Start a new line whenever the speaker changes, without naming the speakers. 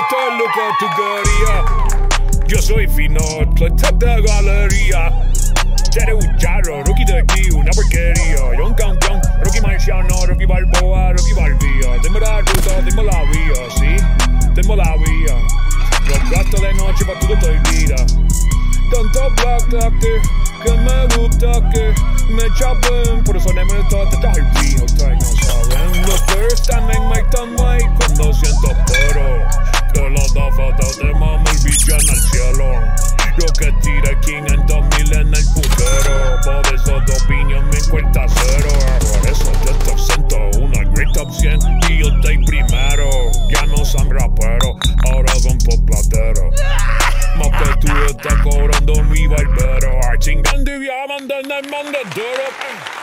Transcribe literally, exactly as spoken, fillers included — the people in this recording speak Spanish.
esto es lo que tú querías. Yo soy fino, clutch de galería. Eres un charro, Rocky de aquí, una porquería. Yo un campeón, Rocky Marciano, Rocky Balboa, Rocky Balbía. Tengo la ruta, tengo la vía, sí, tengo la vía. Los gastos de noche pa' todo estoy vida. Tanto black doctor, que me gusta que me chapen. Por eso no me gusta te traje el viejo, ustedes no saben. Los que están en my time, cuando siento pero que los da fotos de mama el bicho en el cielo. Yo que tiré quinientos mil en el putero. Por eso tu opinión me cuesta cero. Por eso yo estoy ciento uno, el great top cien. Y yo estoy primero. Ya no son raperos, ahora son poplateros. Más que tú estás cobrando mi barbero. Chingando y diamante en el mandadero.